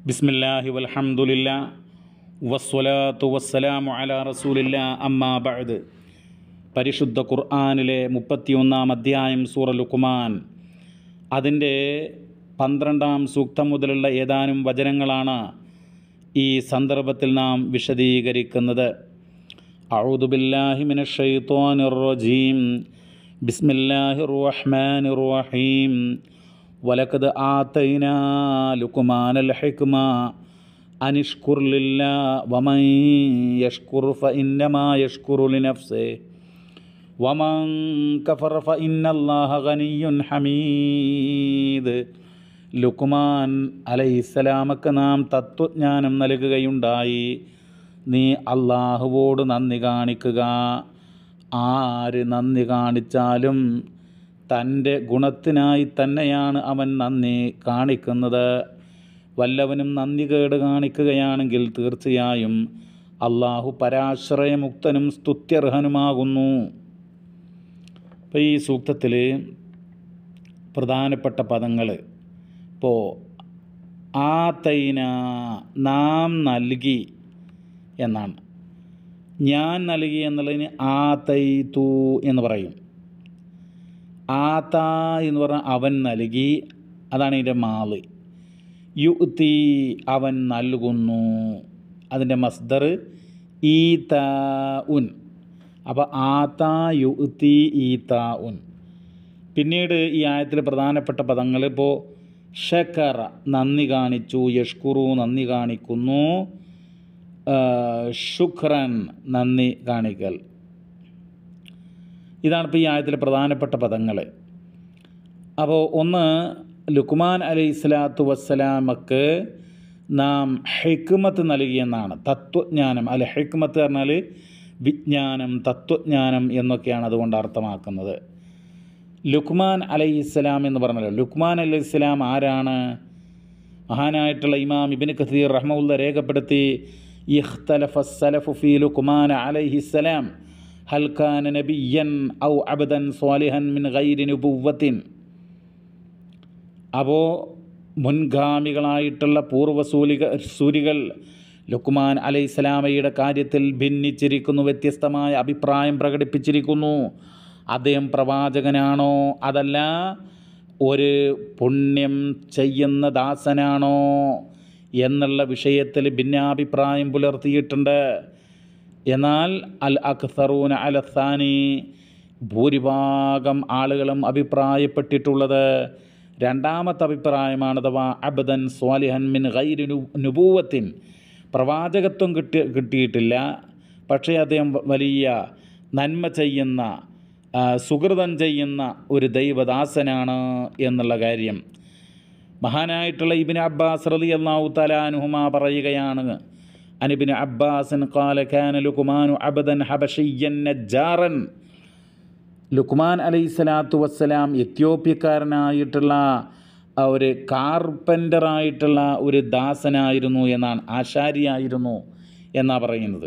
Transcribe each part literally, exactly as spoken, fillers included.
ബിസ്മില്ലാഹി വൽഹംദുലില്ലാ വസ്സലാത്തു വസ്സലാമു അലാ റസൂലില്ലാ അമ്മാ ബഅദ്. പരിശുദ്ധ ഖുർആനിലെ മുപ്പത്തിയൊന്നാം അധ്യായം സൂറ ലുഖ്മാൻ, അതിൻ്റെ പന്ത്രണ്ടാം സൂക്തം മുതലുള്ള ഏതാനും വചനങ്ങളാണ് ഈ സന്ദർഭത്തിൽ നാം വിശദീകരിക്കുന്നത്. അഊദു ബില്ലാഹി മിനശ് ശൈത്വാനിർ റജീം. ബിസ്മില്ലാഹിർ റഹ്മാനിർ റഹീം. വലഖദ് ആതൈനാ ലുഖ്മാനൽ ഹിക്മ അനിഷ്കുർ ലില്ലാഹി വമൻ യഷ്കുർ ഫഇന്നമാ യഷ്കുറു ലിനഫ്സിഹി വമൻ കഫറ ഫഇന്നല്ലാഹ ഗനിയ്യുൻ ഹമീദ്. ലുഖ്മാൻ അലൈഹിസ്സലാമക്ക് നാം തത്വജ്ഞാനം നൽകുകയുണ്ടായി. നീ അള്ളാഹുവോട് നന്ദി കാണിക്കുക. ആര് നന്ദി കാണിച്ചാലും തൻ്റെ ഗുണത്തിനായി തന്നെയാണ് അവൻ നന്ദി കാണിക്കുന്നത്. വല്ലവനും നന്ദി കേട് കാണിക്കുകയാണെങ്കിൽ തീർച്ചയായും അള്ളാഹു പരാശ്രയമുക്തനും സ്തുത്യർഹനുമാകുന്നു. ഇപ്പോൾ ഈ സൂക്തത്തിൽ പ്രധാനപ്പെട്ട പദങ്ങൾ ഇപ്പോൾ ആതൈന, നാം നൽകി എന്നാണ്. ഞാൻ നൽകി എന്നുള്ളതിന് ആതൈതു എന്ന് പറയും. ആത എന്ന് പറഞ്ഞാൽ അവൻ നൽകി, അതാണ് ഇതിൻ്റെ മാള്. യുഅ്തി, അവൻ നൽകുന്നു, അതിൻ്റെ മസ്ദർ ഈത ഉൻ. അപ്പോൾ ആത യുഅ്തി ഈത ഉൻ. പിന്നീട് ഈ ആയത്തിൽ പ്രധാനപ്പെട്ട പദങ്ങൾ ഇപ്പോൾ ഷക്കറ, നന്ദി കാണിച്ചു, യഷ്കുറു, നന്ദി കാണിക്കുന്നു, ശുക്രൻ, നന്ദി കാണിക്കൽ. ഇതാണ് ഇപ്പോൾ ഈ ആയത്തിലെ പ്രധാനപ്പെട്ട പദങ്ങൾ. അപ്പോൾ ഒന്ന്, ലുഖ്മാൻ അലൈഹിസ്സലാത്തു വസ്സലാമക്ക് നാം ഹിക്മത്ത് നൽകിയെന്നാണ്, തത്വജ്ഞാനം. അല്ല, ഹിക്മത്ത് പറഞ്ഞാൽ വിജ്ഞാനം, തത്വജ്ഞാനം എന്നൊക്കെയാണ് അതുകൊണ്ട് അർത്ഥമാക്കുന്നത്. ലുഖ്മാൻ അലൈഹിസ്സലാം എന്ന് പറഞ്ഞല്ലോ. ലുഖ്മാൻ അലൈഹിസ്സലാം ആരാണ്? മഹാനായിട്ടുള്ള ഇമാം ഇബ്നു കസീർ റഹ്മഹുല്ലാഹ് രേഖപ്പെടുത്തി, ഇഖ്തലഫ സലഫു ഫീ ലുഖ്മാൻ അലൈഹിസ്സലാം ഹൽ കാന നബിയ്യൻ ഔ അബ്ദൻ സ്വാലിഹൻ മിൻ ഗൈരി നുബുവ്വത്തിൻ. അപ്പോൾ മുൻഗാമികളായിട്ടുള്ള പൂർവ്വസൂലിക സൂരികൾ ലുഖ്മാൻ അലൈഹിസ്സലാമയുടെ കാര്യത്തിൽ ഭിന്നിച്ചിരിക്കുന്നു, വ്യത്യസ്തമായ അഭിപ്രായം പ്രകടിപ്പിച്ചിരിക്കുന്നു. അദ്ദേഹം പ്രവാചകനാണോ അതല്ല ഒരു പുണ്യം ചെയ്യുന്ന ദാസനാണോ എന്നുള്ള വിഷയത്തിൽ ഭിന്നാഭിപ്രായം പുലർത്തിയിട്ടുണ്ട്. എന്നാൽ അൽ അക്സറൂന അലസാനി, ഭൂരിഭാഗം ആളുകളും അഭിപ്രായപ്പെട്ടിട്ടുള്ളത് രണ്ടാമത്തെ അഭിപ്രായമാണ്. അഥവാ അബ്ദൻ സ്വാലിഹൻ മിൻ ഗൈരി നുബൂവത്തിൻ, പ്രവാചകത്വം കിട്ടി കിട്ടിയിട്ടില്ല പക്ഷേ അദ്ദേഹം വലിയ നന്മ ചെയ്യുന്ന, സുഹൃതം ചെയ്യുന്ന ഒരു ദൈവദാസനാണ് എന്നുള്ള കാര്യം മഹാനായിട്ടുള്ള ഇബ്നു അബ്ബാസ് റളിയല്ലാഹു തആല അൻഹുമാ പറയുകയാണ്. അനിബ്നു അബ്ബാസിൻ ഖാല കാന ലുഖ്മാനു അബ്ദൻ ഹബശിയ്യൻ നജ്ജാറൻ. ലുഖ്മാൻ അലൈഹിസ്സലാത്തു വസ്സലാം എത്യോപ്യക്കാരനായിട്ടുള്ള ഒരു കാർപ്പൻ്ററായിട്ടുള്ള ഒരു ദാസനായിരുന്നു എന്നാണ്, ആശാരിയായിരുന്നു എന്നാണ് പറയുന്നത്.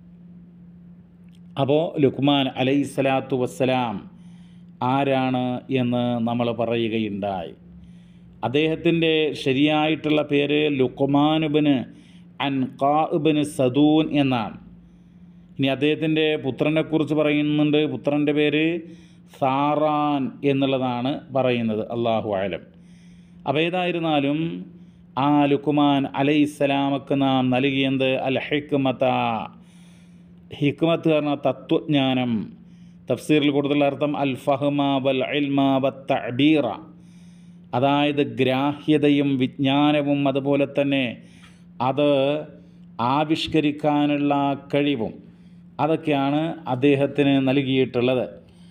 അപ്പോൾ ലുഖ്മാൻ അലൈഹിസ്സലാത്തു വസ്സലാം ആരാണ് എന്ന് നമ്മൾ പറയുകയുണ്ടായി. അദ്ദേഹത്തിൻ്റെ ശരിയായിട്ടുള്ള പേര് ലുഖ്മാൻ ഇബ്നു അൻഖാ ഇബ്നു സദൂൻ എന്നാണ്. ഇനി അദ്ദേഹത്തിൻ്റെ പുത്രനെക്കുറിച്ച് പറയുന്നുണ്ട്. പുത്രൻ്റെ പേര് സാറാൻ എന്നുള്ളതാണ് പറയുന്നത്. അല്ലാഹു അലം. അപ്പോൾ ഏതായിരുന്നാലും ആ ലുഖ്മാൻ അലൈഹിസ്സലാമക്ക് നാം നൽകിയത് അൽ ഹിക്മത. ഹിക്മത്ത് പറഞ്ഞാൽ തത്വജ്ഞാനം. തഫ്സീറിൽ കൂടുതൽ അർത്ഥം അൽ ഫഹ്മ വൽ ഇൽമ വത് തഅബീറ, അതായത് ഗ്രാഹ്യതയും വിജ്ഞാനവും അതുപോലെ തന്നെ അത് ആവിഷ്കരിക്കാനുള്ള കഴിവും, അതൊക്കെയാണ് അദ്ദേഹത്തിന് നൽകിയിട്ടുള്ളത്.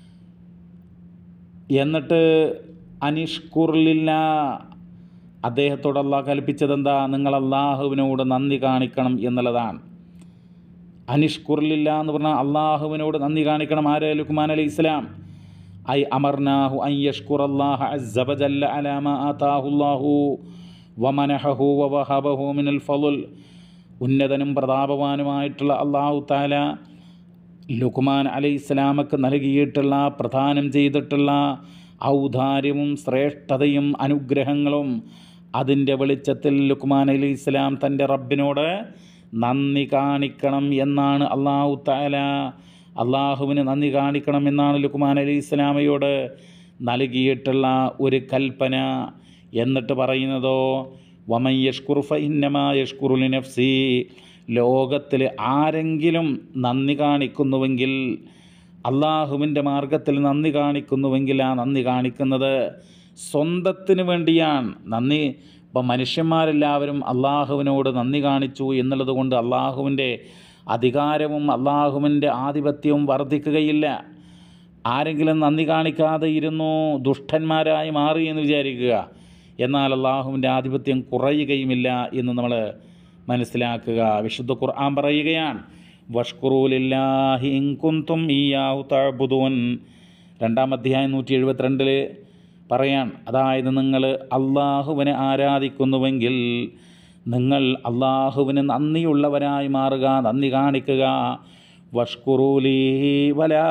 എന്നിട്ട് അനിഷ്കുർലില്ല, അദ്ദേഹത്തോട് അള്ളാഹ് കൽപ്പിച്ചതെന്താ? നിങ്ങൾ അള്ളാഹുവിനോട് നന്ദി കാണിക്കണം എന്നുള്ളതാണ്. അനിഷ്കുർലില്ല എന്ന് പറഞ്ഞാൽ അള്ളാഹുവിനോട് നന്ദി കാണിക്കണം. ആര്? ലുഖ്മാൻ അലൈഹിസ്സലാം. ഐ അമർനാഹു അൻ യഷ്കുറല്ലാഹ അസ്സ വജല്ല അലാ മാ ആതാഹുല്ലാഹു വമനഹഹു വവഹബഹു മിനൽ ഫളൽ. ഉന്നതനും പ്രതാപവാനുമായിട്ടുള്ള അള്ളാഹു തആല ലുഖ്മാൻ അലൈഹിസ്സലാമക്ക് നൽകിയിട്ടുള്ള, പ്രദാനം ചെയ്തിട്ടുള്ള ഔദാര്യവും ശ്രേഷ്ഠതയും അനുഗ്രഹങ്ങളും അതിൻ്റെ വെളിച്ചത്തിൽ ലുക്മാൻ അലൈഹി ഇസ്ലാം തൻ്റെ റബ്ബിനോട് നന്ദി കാണിക്കണം എന്നാണ് അള്ളാഹു തആല അള്ളാഹുവിന് നന്ദി കാണിക്കണം എന്നാണ് ലുക്മാൻ അലൈഹി ഇസ്ലാമയോട് നൽകിയിട്ടുള്ള ഒരു കൽപ്പന. എന്നിട്ട് പറയുന്നതോ വമൻ യഷ്കുർ ഫഇന്നമാ യഷ്കുറു ലിനഫ്സി, ലോകത്തിൽ ആരെങ്കിലും നന്ദി കാണിക്കുന്നുവെങ്കിൽ, അള്ളാഹുവിൻ്റെ മാർഗത്തിൽ നന്ദി കാണിക്കുന്നുവെങ്കിൽ ആ നന്ദി കാണിക്കുന്നത് സ്വന്തത്തിന് വേണ്ടിയാണ്. നന്ദി ഇപ്പം മനുഷ്യന്മാരെല്ലാവരും അള്ളാഹുവിനോട് നന്ദി കാണിച്ചു എന്നുള്ളത് കൊണ്ട് അള്ളാഹുവിൻ്റെ അധികാരവും അള്ളാഹുവിൻ്റെ ആധിപത്യവും വർദ്ധിക്കുകയില്ല. ആരെങ്കിലും നന്ദി കാണിക്കാതെ ഇരുന്നു ദുഷ്ടന്മാരായി മാറി എന്ന് വിചാരിക്കുക, എന്നാൽ അള്ളാഹുവിൻ്റെ ആധിപത്യം കുറയുകയുമില്ല എന്ന് നമ്മൾ മനസ്സിലാക്കുക. വിശുദ്ധ ഖുർആൻ പറയുകയാണ്, വഷ്കുറൂ ലില്ലാഹി ഇൻ കുന്തും ഇയ്യാഹു തഅ്ബുദൂൻ. രണ്ടാം അധ്യായം നൂറ്റി എഴുപത്തിരണ്ടിൽ പറയാൻ, അതായത് നിങ്ങൾ അള്ളാഹുവിനെ ആരാധിക്കുന്നുവെങ്കിൽ നിങ്ങൾ അള്ളാഹുവിന് നന്ദിയുള്ളവരായി മാറുക, നന്ദി കാണിക്കുക. വഷ്കുറൂലി വലാ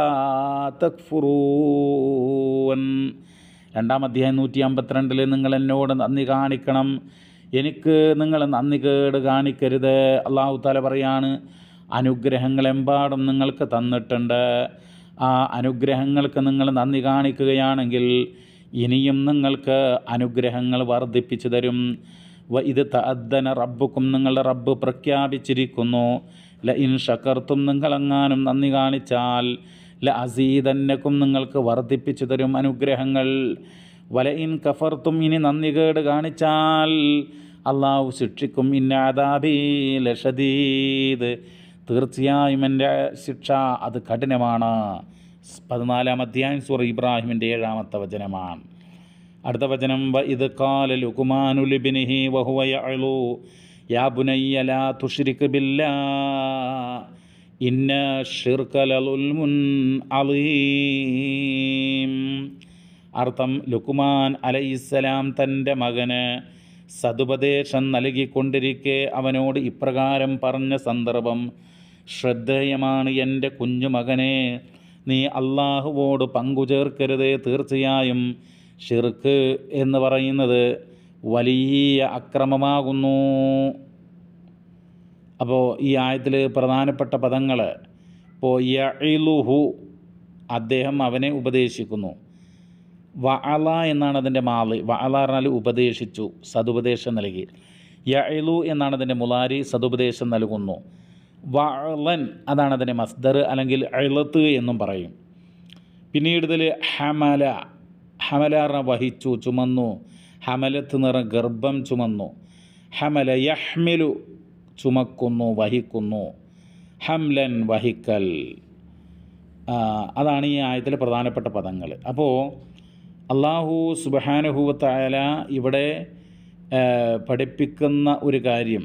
തക്ഫുറൂൻ. രണ്ടാം അധ്യായം നൂറ്റി അമ്പത്തിരണ്ടിൽ നിങ്ങൾ എന്നോട് നന്ദി കാണിക്കണം, എനിക്ക് നിങ്ങൾ നന്ദി കേട് കാണിക്കരുത്. അള്ളാഹു തആല പറയാണ്, അനുഗ്രഹങ്ങളെമ്പാടും നിങ്ങൾക്ക് തന്നിട്ടുണ്ട്. ആ അനുഗ്രഹങ്ങൾക്ക് നിങ്ങൾ നന്ദി കാണിക്കുകയാണെങ്കിൽ ഇനിയും നിങ്ങൾക്ക് അനുഗ്രഹങ്ങൾ വർദ്ധിപ്പിച്ചു തരും. വ ഇത് തഅദ്ദന റബ്ബുക്കും, നിങ്ങളുടെ റബ്ബ് പ്രഖ്യാപിച്ചിരിക്കുന്നു, ല ഇൻ ഷക്കർത്തും, നിങ്ങളെങ്ങാനും നന്ദി കാണിച്ചാൽ ല അസീദന്നക്കും, നിങ്ങൾക്ക് വർദ്ധിപ്പിച്ചു തരും അനുഗ്രഹങ്ങൾ. വല ഇൻ കഫർത്തും, ഇനി നന്ദി കേട് കാണിച്ചാൽ അള്ളാഹു ശിക്ഷിക്കും. ഇന്ന അദാബി ലശദീദ്, തീർച്ചയായും എൻ്റെ ശിക്ഷ അത് കഠിനമാണ്. പതിനാലാം അധ്യായം സൂറ ഇബ്രാഹിമിൻ്റെ ഏഴാമത്തെ വചനമാണ്. അടുത്ത വചനം, വ ഇത് ഖാല ലുഖ്മാനു ലിബ്നിഹി വഹുവ യഅലു യാ ബുനയ്യ ലാ തുശ്രിക് ബില്ലാഹ് ഇന്ന ശിർക ലളുൽമുൻ അളീം. അർത്ഥം, ലുഖ്മാൻ അലൈഹിസ്സലാം തൻ്റെ മകന് സതുപദേശം നൽകിക്കൊണ്ടിരിക്കെ അവനോട് ഇപ്രകാരം പറഞ്ഞ സന്ദർഭം ശ്രദ്ധേയമാണ്. എൻ്റെ കുഞ്ഞുമകനെ, നീ അള്ളാഹുവോട് പങ്കുചേർക്കരുത്. തീർച്ചയായും ഷിർക്ക് എന്ന് പറയുന്നത് വലിയ അക്രമമാകുന്നു. അപ്പോൾ ഈ ആയത്തിൽ പ്രധാനപ്പെട്ട പദങ്ങൾ, ഇപ്പോൾ യഇലുഹു, അദ്ദേഹം അവനെ ഉപദേശിക്കുന്നു. വഅല എന്നാണ് അതിൻ്റെ മാളി. വഅല പറഞ്ഞാൽ ഉപദേശിച്ചു, സതുപദേശം നൽകി. യഇലു എന്നാണ് അതിൻ്റെ മുലാരി, സതുപദേശം നൽകുന്നു. വഅലൻ അതാണ് അതിൻ്റെ മസ്ദർ, അല്ലെങ്കിൽ ഇളത്ത് എന്നും പറയും. പിന്നീട് ഇതിൽ ഹമല, ഹമല പറഞ്ഞാൽ വഹിച്ചു, ചുമന്നു. ഹമലത്ത് എന്ന് പറഞ്ഞാൽ ഗർഭം ചുമന്നു. ഹമല യഹ്മിലു, ചുമക്കുന്നു, വഹിക്കുന്നു. ഹംലൻ, വഹിക്കൽ. അതാണ് ഈ ആയത്തിലെ പ്രധാനപ്പെട്ട പദങ്ങൾ. അപ്പോൾ അള്ളാഹു സുബ്ഹാനഹു വ തആല ഇവിടെ പഠിപ്പിക്കുന്ന ഒരു കാര്യം,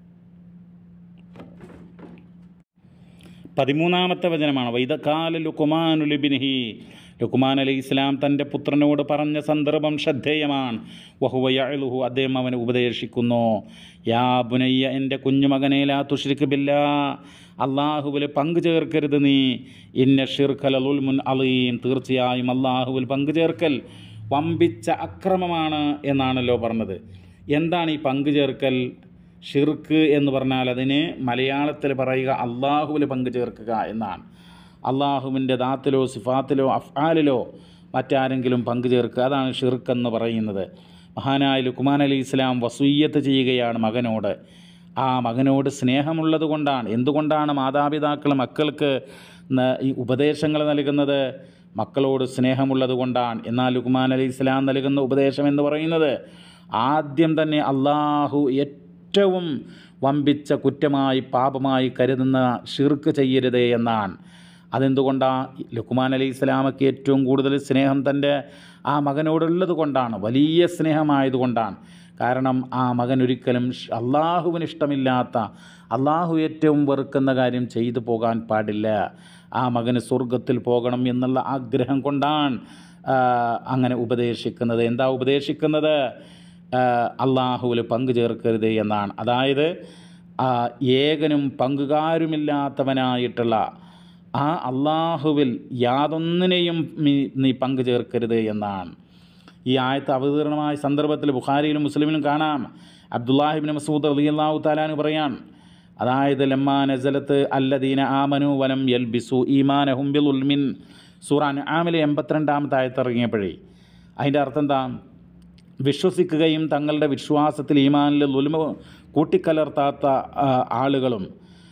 പതിമൂന്നാമത്തെ വചനമാണ്. വൈദ ഖാല ലുഖ്മാനു ലിബ്നിഹി, ലുഖ്മാൻ അലൈഹി ഇസ്ലാം തൻ്റെ പുത്രനോട് പറഞ്ഞ സന്ദർഭം ശ്രദ്ധേയമാണ്. വഹുവ യഅലുഹു, അദ്ദേഹം അവനെ ഉപദേശിക്കുന്നു. യാ ബുനയ്യ, എൻ്റെ കുഞ്ഞുമകനെ, ലാ തുശ്രിക് ബില്ലാഹ്, അള്ളാഹുവിൽ പങ്കു ചേർക്കരുത് നീ. ഇന്ന ശിർക ലളുൽമുൻ അളീം, തീർച്ചയായും അള്ളാഹുവിൽ പങ്കു ചേർക്കൽ വമ്പിച്ച അക്രമമാണ് എന്നാണല്ലോ പറഞ്ഞത്. എന്താണ് ഈ പങ്കു ചേർക്കൽ? ഷിർക്ക് എന്ന് പറഞ്ഞാൽ അതിന് മലയാളത്തിൽ പറയുക അള്ളാഹുവിൽ പങ്കു ചേർക്കുക എന്നാണ്. അള്ളാഹുവിൻ്റെ ദാത്തിലോ സിഫാത്തിലോ അഫ്ആലിലോ മറ്റാരെങ്കിലും പങ്കു ചേർക്കുക, അതാണ് ഷിർക്ക് എന്ന് പറയുന്നത്. മഹാനായ ലുഖ്മാൻ അലൈഹി ഇസ്ലാം വസൂയ്യത്ത് ചെയ്യുകയാണ് മകനോട്. ആ മകനോട് സ്നേഹമുള്ളത് കൊണ്ടാണ്. എന്തുകൊണ്ടാണ് മാതാപിതാക്കൾ മക്കൾക്ക് ഈ ഉപദേശങ്ങൾ നൽകുന്നത്? മക്കളോട് സ്നേഹമുള്ളത് കൊണ്ടാണ്. എന്നാൽ ലുഖ്മാൻ അലൈഹി ഇസ്ലാം നൽകുന്ന ഉപദേശം എന്ന് പറയുന്നത് ആദ്യം തന്നെ അള്ളാഹു ഏറ്റവും വമ്പിച്ച കുറ്റമായി പാപമായി കരുതുന്ന ഷിർക്ക് ചെയ്യരുതേ എന്നാണ്. അതെന്തുകൊണ്ടാണ്? ലുഖ്മാൻ അലൈഹി ഇസ്ലാമക്ക് ഏറ്റവും കൂടുതൽ സ്നേഹം തൻ്റെ ആ മകനോടുള്ളത് കൊണ്ടാണ്, വലിയ സ്നേഹമായതുകൊണ്ടാണ്. കാരണം ആ മകൻ ഒരിക്കലും അള്ളാഹുവിന് ഇഷ്ടമില്ലാത്ത, അള്ളാഹു ഏറ്റവും വെറുക്കുന്ന കാര്യം ചെയ്തു പോകാൻ പാടില്ല. ആ മകന് സ്വർഗത്തിൽ പോകണം എന്നുള്ള ആഗ്രഹം കൊണ്ടാണ് അങ്ങനെ ഉപദേശിക്കുന്നത്. എന്താ ഉപദേശിക്കുന്നത്? അള്ളാഹുവിൽ പങ്കു ചേർക്കരുത് എന്നാണ്. അതായത് ഏകനും പങ്കുകാരുമില്ലാത്തവനായിട്ടുള്ള ആ അള്ളാഹുവിൽ യാതൊന്നിനെയും നീ പങ്കു ചേർക്കരുത് എന്നാണ്. ഈ ആയത്ത് അവതീർണമായ സന്ദർഭത്തിൽ ബുഖാരിയിലും മുസ്ലിമിലും കാണാം. അബ്ദുല്ലാഹിബ്നു മസ്ഊദ് റളിയല്ലാഹു തആല അൻഹു പറയാണ്, അതായത് ലമ്മാ നസലത്ത് അല്ലദീന ആമനു വലം യൽബിസു ഈമാനഹും ബിളുൽമിൻ, സൂറ അൻആമിലെ എൺപത്തിരണ്ടാമത്തെ ആയത്ത് ഇറങ്ങിയപ്പോഴേ അതിൻ്റെ അർത്ഥം എന്താ? വിശ്വസിക്കുകയും തങ്ങളുടെ വിശ്വാസത്തിൽ ഈമാനിൽ ദുൽമ കൂട്ടിക്കലർത്താത്ത ആളുകളും.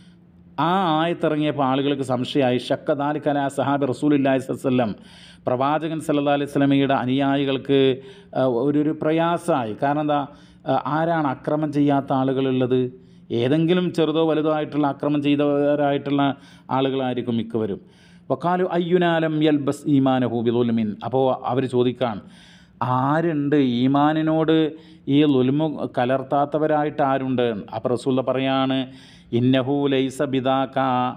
ആ ആയത്തിറങ്ങിയപ്പോൾ ആളുകൾക്ക് സംശയമായി. ഷക്ക ദാലിക അലാ സഹാബി റസൂലുള്ളാഹി സ്വല്ലല്ലാഹു അലൈഹി വസല്ലം, പ്രവാചകൻ സല്ലല്ലാഹു അലൈഹി വസല്ലമയുടെ അനുയായികൾക്ക് ഒരു ഒരു പ്രയാസമായി. കാരണം എന്താ? ആരാണ് അക്രമം ചെയ്യാത്ത ആളുകളുള്ളത്? ഏതെങ്കിലും ചെറുതോ വലുതോ ആയിട്ടുള്ള അക്രമം ചെയ്തവരായിട്ടുള്ള ആളുകളായിരിക്കും മിക്കവരും. വഖാലു അയ്യുനാലം യൽബസ് ഈമാനഹു ബിളുൽമിൻ, അപ്പോൾ അവർ ചോദിക്കാൻ, ആരുണ്ട് ഈമാനിനോട് ഈ ലുൽമു കലർത്താത്തവരായിട്ട് ആരുണ്ട്? അപ്പോൾ റസൂൽ പറയാണ്, ഇന്നഹു ലൈസ ബിദാക,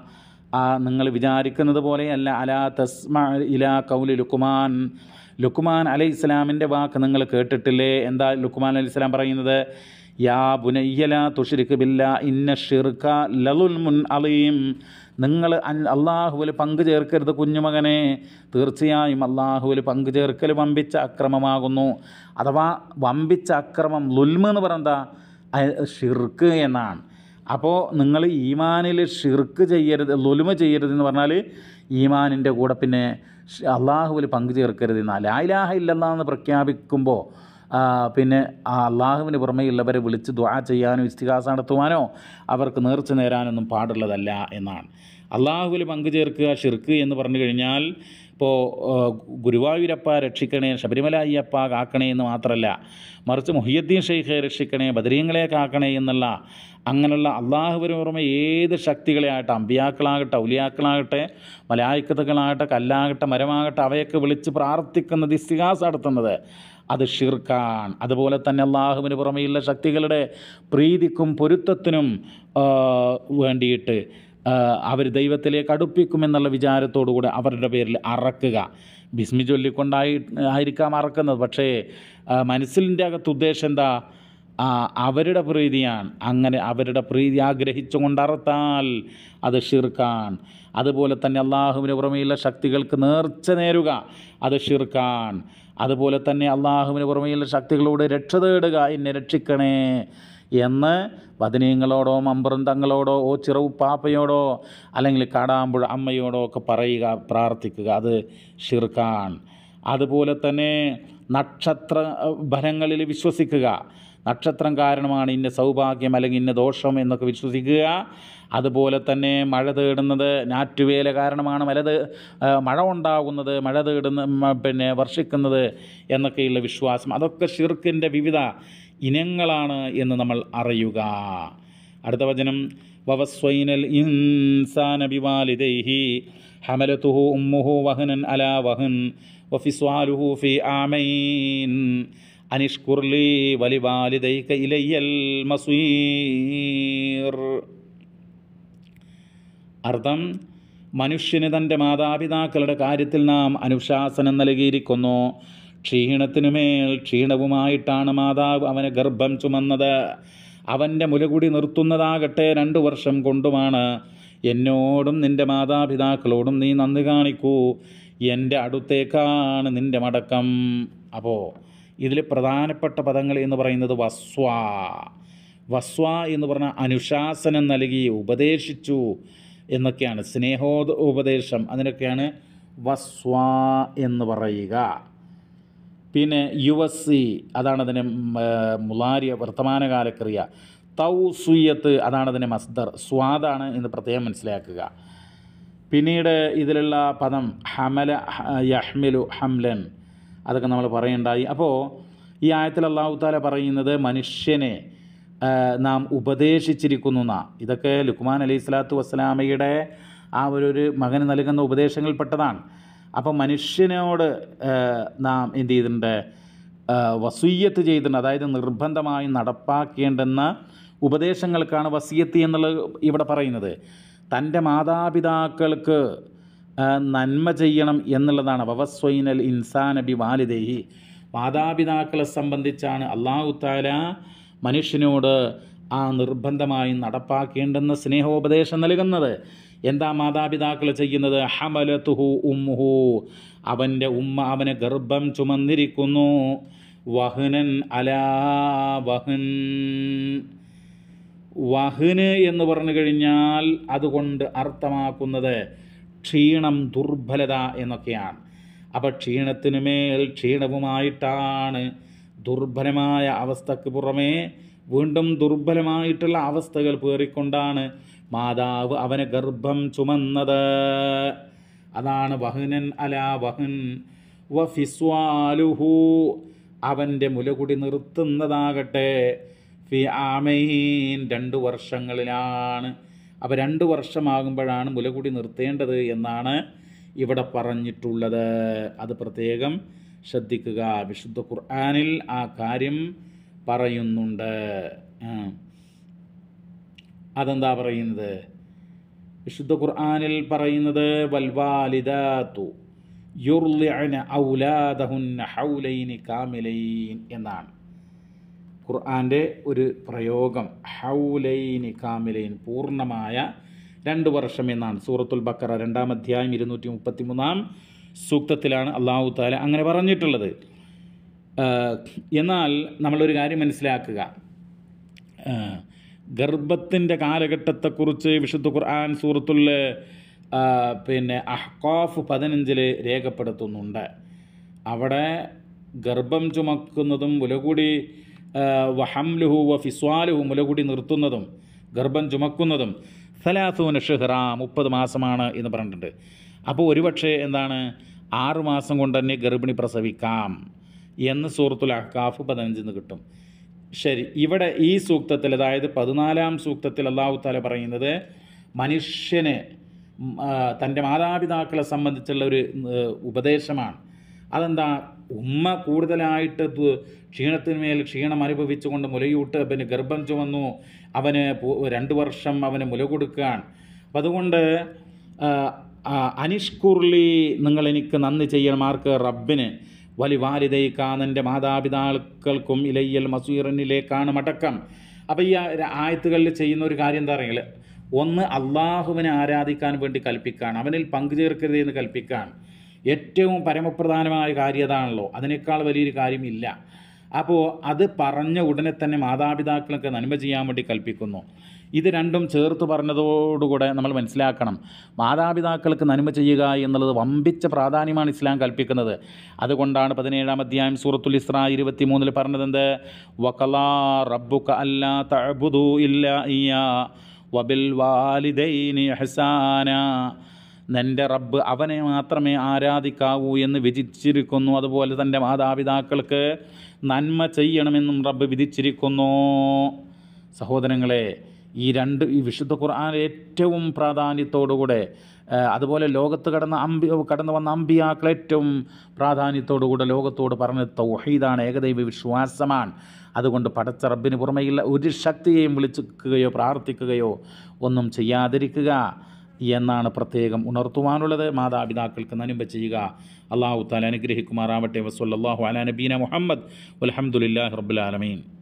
നിങ്ങൾ വിചാരിക്കുന്നത് പോലെയല്ല. അലാ തസ്മ ഇലാ കൗലി ലുക്മാൻ, ലുക്മാൻ അലൈഹി ഇസ്ലാമിൻ്റെ വാക്ക് നിങ്ങൾ കേട്ടിട്ടില്ലേ? എന്താ ലുക്മാൻ അലൈഹി ഇസ്ലാം പറയുന്നത്? യാ ബുനയ്യ ലാ തുശ്രിക് ബില്ലാ ഇന്ന ശിർക ലളുൽമുൻ അലീം, നിങ്ങൾ അള്ളാഹുവിൽ പങ്കു ചേർക്കരുത് കുഞ്ഞുമകനെ, തീർച്ചയായും അള്ളാഹുവിൽ പങ്കു ചേർക്കൽ വമ്പിച്ച അക്രമമാകുന്നു. അഥവാ വമ്പിച്ച അക്രമം, ലുൽമ് എന്ന് പറഞ്ഞാൽ ഷിർക്ക് എന്നാണ്. അപ്പോൾ നിങ്ങൾ ഈമാനിൽ ഷിർക്ക് ചെയ്യരുത്, ലുൽമ ചെയ്യരുത് എന്ന് പറഞ്ഞാൽ ഈമാനിൻ്റെ കൂടെ പിന്നെ അള്ളാഹുവിൽ പങ്കു ചേർക്കരുത് എന്നാ. ലാ ഇലാഹ ഇല്ലല്ലാഹ് എന്ന് പ്രഖ്യാപിക്കുമ്പോൾ പിന്നെ ആ അള്ളാഹുവിന് പുറമെയുള്ളവരെ വിളിച്ച് ദുആ ചെയ്യാനോ ഇസ്തിഗാസ നടത്തുവാനോ അവർക്ക് നേർച്ച നേരാനൊന്നും പാടുള്ളതല്ല എന്നാണ്. അള്ളാഹുവിൽ പങ്കു ചേർക്കുക ഷിർക്ക് എന്ന് പറഞ്ഞു കഴിഞ്ഞാൽ ഇപ്പോൾ ഗുരുവായൂരപ്പ രക്ഷിക്കണേ, ശബരിമല അയ്യപ്പ കാക്കണേ എന്ന് മാത്രമല്ല, മറിച്ച് മുഹിയുദ്ദീൻ ഷെയ്ഖെ രക്ഷിക്കണേ, ബദരീങ്ങളെ കാക്കണേ എന്നുള്ള അങ്ങനെയുള്ള അള്ളാഹുവിന് പുറമെ ഏത് ശക്തികളെ ആകട്ടെ, അമ്പിയാക്കളാകട്ടെ, ഔലിയാക്കളാകട്ടെ, മലായിക്കത്തുകളാകട്ടെ, കല്ലാകട്ടെ, മരമാകട്ടെ, അവയൊക്കെ വിളിച്ച് പ്രാർത്ഥിക്കുന്നത്, ഇസ്തിഗാസ നടത്തുന്നത് അത് ഷിർക്കാണ്. അതുപോലെ തന്നെ അള്ളാഹുവിന് പുറമെയുള്ള ശക്തികളുടെ പ്രീതിക്കും പൊരുത്തത്തിനും വേണ്ടിയിട്ട് അവർ ദൈവത്തിലേക്ക് അടുപ്പിക്കുമെന്നുള്ള വിചാരത്തോടുകൂടെ അവരുടെ പേരിൽ അറക്കുക, ബിസ്മി ചൊല്ലിക്കൊണ്ടായി ആയിരിക്കാം അറക്കുന്നത്. പക്ഷേ മനസ്സിൻ്റെ അകത്ത് ഉദ്ദേശം എന്താ? അവരുടെ പ്രീതിയാണ്. അങ്ങനെ അവരുടെ പ്രീതി ആഗ്രഹിച്ചുകൊണ്ട് അറുത്താൽ അത് ഷിർക്കാണ്. അതുപോലെ തന്നെ അള്ളാഹുവിന് പുറമെയുള്ള ശക്തികൾക്ക് നേർച്ച നേരുക, അത് ഷിർക്കാണ്. അതുപോലെ തന്നെ അള്ളാഹുവിന് പുറമെയുള്ള ശക്തികളോട് രക്ഷ തേടുക, എന്നെ രക്ഷിക്കണേ എന്ന് വദനീങ്ങളോടോ മമ്പറും തങ്ങളോടോ ഓ ചിറവു പാപ്പയോടോ അല്ലെങ്കിൽ കാടാമ്പുഴ അമ്മയോടോ ഒക്കെ പറയുക, പ്രാർത്ഥിക്കുക, അത് ഷിർക്കാണ്. അതുപോലെ തന്നെ നക്ഷത്ര ഫലങ്ങളിൽ വിശ്വസിക്കുക, നക്ഷത്രം കാരണമാണ് ഇന്ന സൗഭാഗ്യം അല്ലെങ്കിൽ ഇന്ന ദോഷം എന്നൊക്കെ വിശ്വസിക്കുക. അതുപോലെ തന്നെ മഴ തേടുന്നത്, ഞാറ്റുവേല കാരണമാണ് മഴ മഴ ഉണ്ടാകുന്നത്, മഴ തേടുന്ന പിന്നെ വർഷിക്കുന്നത് എന്നൊക്കെയുള്ള വിശ്വാസം, അതൊക്കെ ഷിർക്കിൻ്റെ വിവിധ ഇനങ്ങളാണ് എന്ന് നമ്മൾ അറിയുക. അടുത്ത വചനം, വവസ്വൈനൽ ഇൻസാന ബിവാലിദൈഹി ഹമലതുഹു ഉമ്മുഹു വഹനൻ അലാ വഹൻ വഫിസ്വാലുഹു ഫി ആമൈൻ അനിഷ്കുർലി വലിവാലിദൈക ഇലയ്യൽ മസീർ. അർത്ഥം, മനുഷ്യന് തൻ്റെ മാതാപിതാക്കളുടെ കാര്യത്തിൽ നാം അനുശാസനം നൽകിയിരിക്കുന്നു. ക്ഷീണത്തിനുമേൽ ക്ഷീണവുമായിട്ടാണ് മാതാവ് അവനെ ഗർഭം ചുമന്നത്. അവൻ്റെ മുലകുടി നിർത്തുന്നതാകട്ടെ രണ്ടു വർഷം കൊണ്ടുമാണ്. എന്നോടും നിൻ്റെ മാതാപിതാക്കളോടും നീ നന്ദി കാണിക്കൂ, എൻ്റെ അടുത്തേക്കാണ് നിൻ്റെ മടക്കം. അപ്പോൾ ഇതിൽ പ്രധാനപ്പെട്ട പദങ്ങൾ എന്ന് പറയുന്നത് വസ്വ. വസ്വ എന്ന് പറഞ്ഞാൽ അനുശാസനം നൽകി, ഉപദേശിച്ചു എന്നൊക്കെയാണ്. സ്നേഹോദ ഉപദേശം, അതിനൊക്കെയാണ് വസ്വ എന്ന് പറയുക. പിന്നെ യുവസി, അതാണ് അതിന് മുലാരിയ വർത്തമാനകാലക്രിയ. തൗസുയത്ത്, അതാണ് അതിൻ്റെ മസ്ദർ. സ്വാദാണ് എന്ന് പ്രത്യേകം മനസ്സിലാക്കുക. പിന്നീട് ഇതിലുള്ള പദം ഹമല യഹ്മിലു ഹംലൻ, അതൊക്കെ നമ്മൾ പറയണ്ടായി. അപ്പോൾ ഈ ആയത്തിൽ അല്ലാഹു തആല പറയുന്നത് മനുഷ്യനെ നാം ഉപദേശിച്ചിരിക്കുന്നു എന്നാണ്. ഇതൊക്കെ ലുക്മാൻ അലൈഹി സ്വലാത്തു വസ്സലാമയുടെ ആ ഒരു മകന് നൽകുന്ന ഉപദേശങ്ങളിൽപ്പെട്ടതാണ്. അപ്പം മനുഷ്യനോട് നാം എന്ത് ചെയ്തിട്ടുണ്ട്? വസിയ്യത്ത് ചെയ്തിട്ടുണ്ട്. അതായത് നിർബന്ധമായി നടപ്പാക്കേണ്ടുന്ന ഉപദേശങ്ങൾക്കാണ് വസിയ്യത്ത് എന്നുള്ളത് ഇവിടെ പറയുന്നത്. തൻ്റെ മാതാപിതാക്കൾക്ക് നന്മ ചെയ്യണം എന്നുള്ളതാണ്. വവസ്വൈനൽ ഇൻസാന ബിവാലിദൈഹി, മാതാപിതാക്കളെ സംബന്ധിച്ചാണ് അല്ലാഹു തആല മനുഷ്യനോട് ആ നിർബന്ധമായി നടപ്പാക്കേണ്ടുന്ന സ്നേഹോപദേശം നൽകുന്നത്. എന്താ മാതാപിതാക്കൾ ചെയ്യുന്നത്? ഹമലതുഹു ഉമ്മുഹു, അവൻ്റെ ഉമ്മ അവനെ ഗർഭം ചുമന്നിരിക്കുന്നു. വഹ്നൻ അലാ വഹ്ൻ, വഹ്ന് എന്ന് പറഞ്ഞു കഴിഞ്ഞാൽ അതുകൊണ്ട് അർത്ഥമാക്കുന്നത് ക്ഷീണം, ദുർബലത എന്നൊക്കെയാണ്. അപ്പോൾ ക്ഷീണത്തിനുമേൽ ക്ഷീണവുമായിട്ടാണ്, ദുർബലമായ അവസ്ഥക്ക് പുറമേ വീണ്ടും ദുർബലമായിട്ടുള്ള അവസ്ഥകൾ പേറിക്കൊണ്ടാണ് മാതാവ് അവനെ ഗർഭം ചുമന്നത്. അതാണ് വഹ്നൻ അലാ വഹ്ൻ. വഫിസ്വാലുഹു, അവൻ്റെ മുലകുടി നിർത്തുന്നതാകട്ടെ ഫി ആമൈൻ, രണ്ട് വർഷങ്ങളിലാണ്. അപ്പോൾ രണ്ട് വർഷമാകുമ്പോഴാണ് മുലകുടി നിർത്തേണ്ടത് എന്നാണ് ഇവിടെ പറഞ്ഞിട്ടുള്ളത്. അത് പ്രത്യേകം ശ്രദ്ധിക്കുക. വിശുദ്ധ ഖുർആനിൽ ആ കാര്യം പറയുന്നുണ്ട്. അതെന്താ പറയുന്നത്? വിശുദ്ധ ഖുർആനിൽ പറയുന്നത് വൽവാലിദാതു യുർളിഅന ഔലാദഹുന്ന ഹൗലൈനി കാമിലൈൻ എന്നാണ് ഖുർആൻ്റെ ഒരു പ്രയോഗം. ഹൗലൈനി കാമിലൈൻ, പൂർണ്ണമായ രണ്ട് വർഷം എന്നാണ്. സൂറത്തുൽ ബക്കറ രണ്ടാം അധ്യായം ഇരുന്നൂറ്റി മുപ്പത്തി മൂന്നാം സൂക്തത്തിലാണ് അള്ളാഹു തആല അങ്ങനെ പറഞ്ഞിട്ടുള്ളത്. എന്നാൽ നമ്മളൊരു കാര്യം മനസ്സിലാക്കുക, ഗർഭത്തിൻ്റെ കാലഘട്ടത്തെക്കുറിച്ച് വിശുദ്ധ ഖുർആൻ സൂറത്തുൽ പിന്നെ അഹ്ഖാഫ് പതിനഞ്ചിൽ രേഖപ്പെടുത്തുന്നുണ്ട്. അവിടെ ഗർഭം ചുമക്കുന്നതും മുലകൂടി വഹംലുഹു വ ഫിസ്വാലുഹു, മുലകൂടി നിർത്തുന്നതും ഗർഭം ചുമക്കുന്നതും സലാസൂന ഷഹ്റ, മുപ്പത് മാസമാണ് എന്ന് പറഞ്ഞിട്ടുണ്ട്. അപ്പോൾ ഒരുപക്ഷെ എന്താണ്, ആറ് മാസം കൊണ്ട് തന്നെ ഗർഭിണി പ്രസവിക്കാം എന്ന് സൂറത്തുൽ അഹ്ഖാഫ് പതിനഞ്ചിൽ നിന്ന് കിട്ടും. ശരി, ഇവിടെ ഈ സൂക്തത്തിൽ, അതായത് പതിനാലാം സൂക്തത്തിൽ അല്ലാഹു തആല പറയുന്നത് മനുഷ്യന് തൻ്റെ മാതാപിതാക്കളെ സംബന്ധിച്ചുള്ള ഒരു ഉപദേശമാണ്. അതെന്താ? ഉമ്മ കൂടുതലായിട്ട് ക്ഷീണത്തിന്മേൽ ക്ഷീണം അനുഭവിച്ചുകൊണ്ട് മുലയൂട്ട് പിന്നെ ഗർഭം ചുമന്നു, അവന് രണ്ട് വർഷം അവന് മുല കൊടുക്കാൻ. അപ്പം അതുകൊണ്ട് അനിഷ്കുർലി, നിങ്ങൾ എനിക്ക് നന്ദി ചെയ്യണം. ആർക്ക്? റബ്ബിന്. വലി വാലിദൈക, നിൻ്റെ മാതാപിതാക്കൾക്കും ഇലയ്യൽ മസീറിനിലേക്കാണ് മടക്കം. അപ്പോൾ ഈ ആയത്തുകളിൽ ചെയ്യുന്ന ഒരു കാര്യം എന്താ പറയുക? ഒന്ന്, അള്ളാഹുവിനെ ആരാധിക്കാൻ വേണ്ടി കൽപ്പിക്കാൻ, അവനിൽ പങ്കുചേർക്കരുത് എന്ന് കൽപ്പിക്കാൻ. ഏറ്റവും പരമപ്രധാനമായ കാര്യം അതാണല്ലോ, അതിനേക്കാൾ വലിയൊരു കാര്യമില്ല. അപ്പോൾ അത് പറഞ്ഞ ഉടനെ തന്നെ മാതാപിതാക്കൾക്ക് നന്മ ചെയ്യാൻ വേണ്ടി കൽപ്പിക്കുന്നു. ഇത് രണ്ടും ചേർത്ത് പറഞ്ഞതോടുകൂടെ നമ്മൾ മനസ്സിലാക്കണം, മാതാപിതാക്കൾക്ക് നന്മ ചെയ്യുക എന്നുള്ളത് വമ്പിച്ച പ്രാധാന്യമാണ് ഇസ്ലാം കൽപ്പിക്കുന്നത്. അതുകൊണ്ടാണ് പതിനേഴാം അധ്യായം സൂറത്തുൽ ഇസ്രാ ഇരുപത്തി മൂന്നിൽ പറഞ്ഞത് എന്ത്? വഖലാ റബ്ബുക അല്ലാ തഅബുദു ഇല്ലാ ഇയ്യാ വബിൽ വാലിദൈനി ഇഹ്സാനാ, നിൻ്റെ റബ്ബ് അവനെ മാത്രമേ ആരാധിക്കാവൂ എന്ന് വിധിച്ചിരിക്കുന്നു. അതുപോലെ തൻ്റെ മാതാപിതാക്കൾക്ക് നന്മ ചെയ്യണമെന്നും റബ്ബ് വിധിച്ചിരിക്കുന്നു. സഹോദരങ്ങളെ, ഈ രണ്ട് ഈ വിശുദ്ധ ഖുർആൻ ഏറ്റവും പ്രാധാന്യത്തോടുകൂടെ, അതുപോലെ ലോകത്ത് കടന്ന അമ്പി കടന്നു വന്ന അമ്പിയാക്കൾ ഏറ്റവും പ്രാധാന്യത്തോടുകൂടെ ലോകത്തോട് പറഞ്ഞത് തൗഹീദാണ്, ഏകദൈവ വിശ്വാസമാണ്. അതുകൊണ്ട് പടച്ച റബ്ബിന് പുറമെയുള്ള ഒരു ശക്തിയെയും വിളിക്കുകയോ പ്രാർത്ഥിക്കുകയോ ഒന്നും ചെയ്യാതിരിക്കുക എന്നാണ് പ്രത്യേകം ഉണർത്തുവാനുള്ളത്. മാതാപിതാക്കൾക്ക് നന്മ ചെയ്യുക. അല്ലാഹു തആല അനുഗ്രഹിക്കുമാറാവട്ടെ. വസല്ലല്ലാഹു അലാ നബീന മുഹമ്മദ് വൽഹംദുലില്ലാഹി റബ്ബിൽ ആലമീൻ.